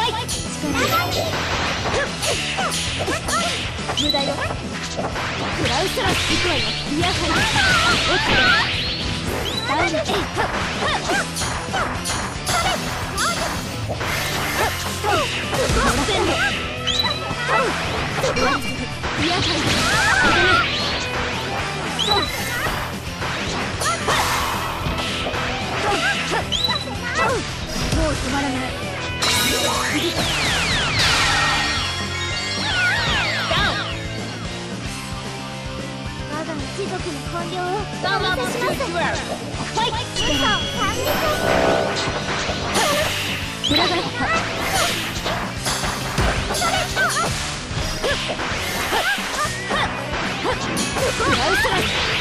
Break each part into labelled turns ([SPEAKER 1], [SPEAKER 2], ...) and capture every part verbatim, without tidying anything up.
[SPEAKER 1] イ力無駄よ。クラウスラス行くわよ。イヤハイ落ちてダウンキーイヤハイもう止まらない。我が一族の本領をお見せします。ファイト嘘を感じて裏返ったクラウスラス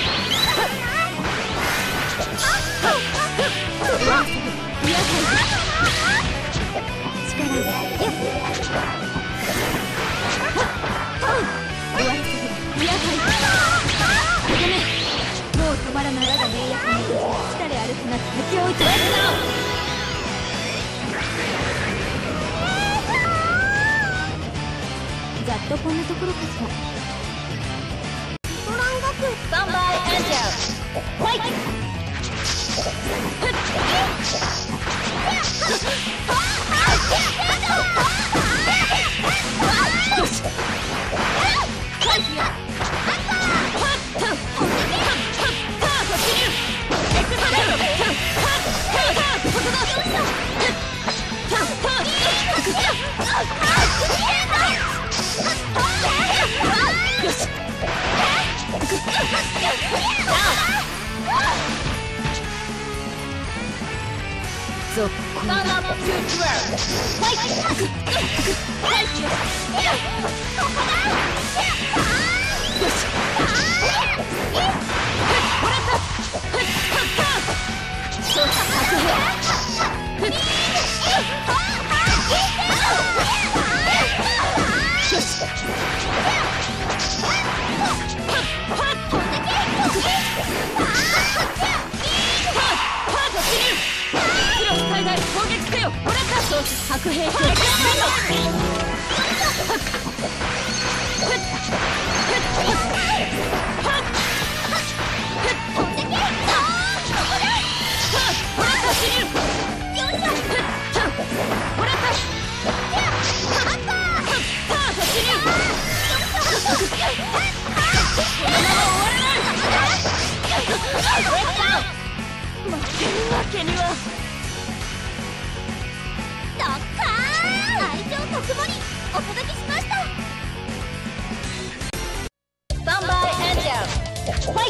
[SPEAKER 1] イヤハイ力がよっ終わらせるイヤハイとどめもう止まらない。我が名役に来たれ歩くな敵を撃ち返すな。ざっとこんなところかしら。スタンバイエンジェルファイトよし回避やゾッコンだ。ファイトよしそうだ白兵よし最大攻撃せよ。もらったそう白兵兵負けにはドッカーン愛情特盛りお届けしました。スタンバイエンジェルファイト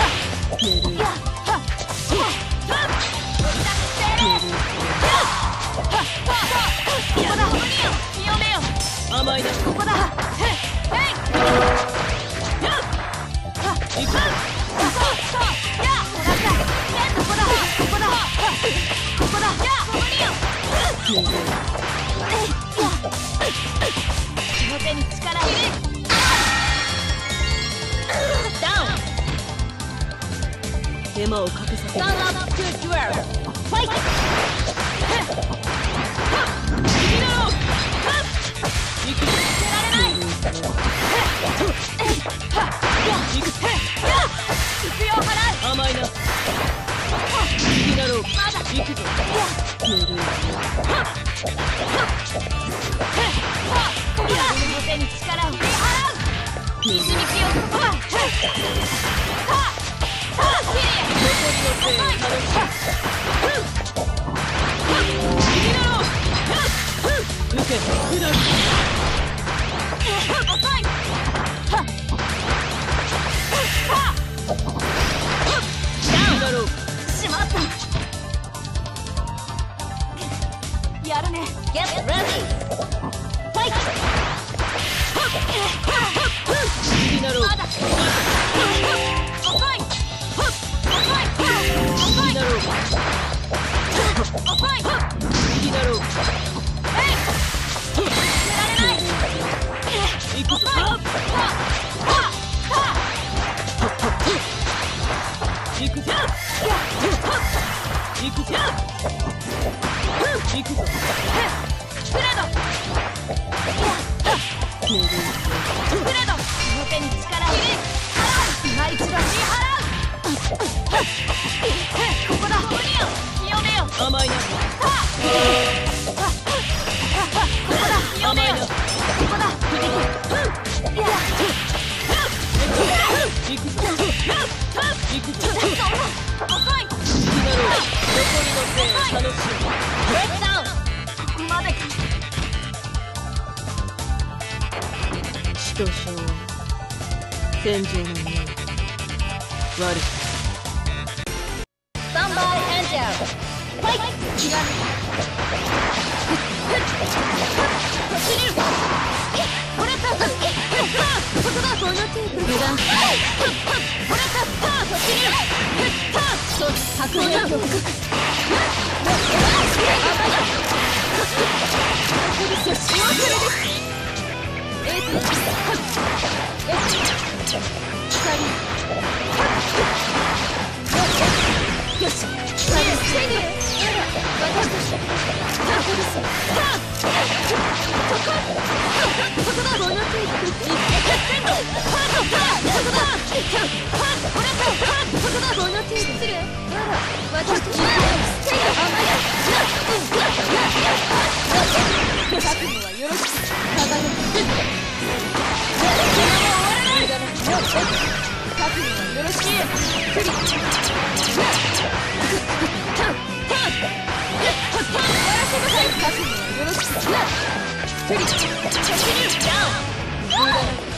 [SPEAKER 1] 甘いなここだ。手に力入れダウン手間をかけさせる。スタンアップトゥーデュエルファイト君だろう行く捨てられない行く必要払う甘いな君だろうまだ行くぞぬるいここだ手に力を振り払う水に気をここださあさあキリア残りのせいになる君だろう受け下る遅いダウンだろうしまったやるね Get ready ファイト君だろうまだ遅い遅い遅いだろう遅い君だろうえい捨てられない行くぞ行くぞ行くぞ行くぞフレドブレード、その手に力入れ今一度支払う。ここだ、ここによ、清めよ。甘いな。ここだ、清めよ。ここだ。いや行くぞ。行くぞ。遅い。気だろう。残りのせい楽しい。ブレイクダウン。ここまでか。使徒将戦場の匂い悪くスタンバイエンジェルファイト。気が走れる。これだ。ここだ。このテープ油断。これだ。走れる。そう白煙を吹く。よし、もうそれです。エースよし、私としてここだ。このテープこのテープ失礼。私として覚悟はよろしく。覚悟はよろしく。クリッ終わらせなさい。覚悟はよろしく。クリッ突入ダウン。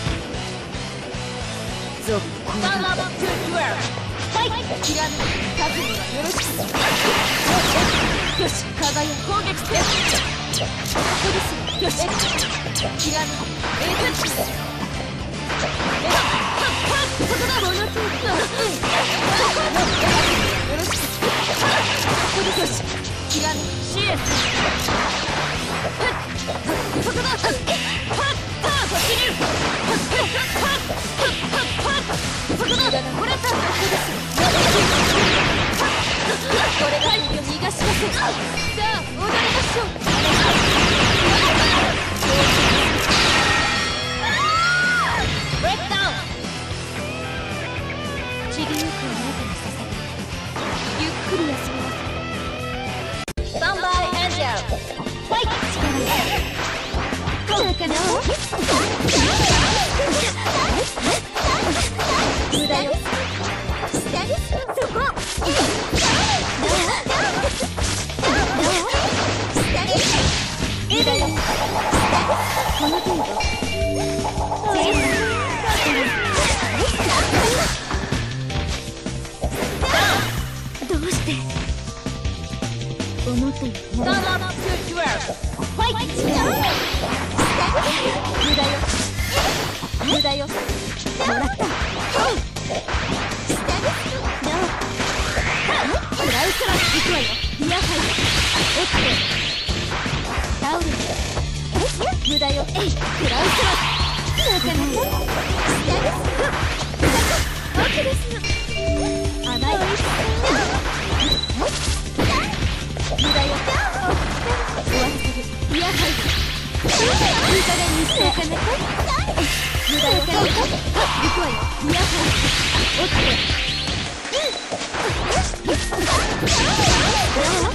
[SPEAKER 1] ゾッコーダートゥーデュエルファイト。キラメ覚悟はよろしく。よし、輝攻撃せよ。よし、キラメエースここだ。このテープよろしく。よし、キラメシエスここだ。走れる。ここだ。これだ。これが逃がしません。さあ踊りましょう。ブレイクダウン。ちぎゆくあなたに捧げゆっくり休みます。スタンバイエンジェルファイト。力中の無駄よ。下です。そこ無駄よ。この程度どうして思ったよりも無駄よ。無駄よ。もらった。食らうから行くわよ。ニアハイオッケータオル無駄よ。えい食らうからなかなか奥ですの甘い無駄よ。終わらせる。ニアハイいい加減にしてなかなか無駄よ。行くわよ。ニアハイオッケー